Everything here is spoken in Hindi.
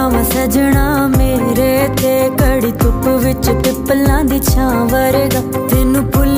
वा सजना मेरे ते कड़ी धुप विच पिपलां दी छां वरगा तेनू भुल